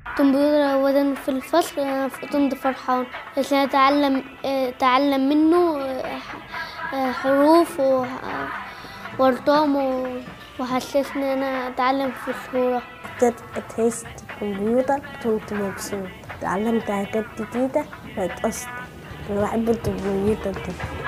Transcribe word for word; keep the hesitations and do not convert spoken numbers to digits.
الكمبيوتر أولا في الفصل أنا كنت فرحان عشان أتعلم أتعلم منه حروف وأرقام وحسسني أنا أتعلم في سهولة. اتهست الكمبيوتر كنت مبسوط، اتعلمت حاجات جديدة بقيت أصلا أنا بحب الكمبيوتر ده.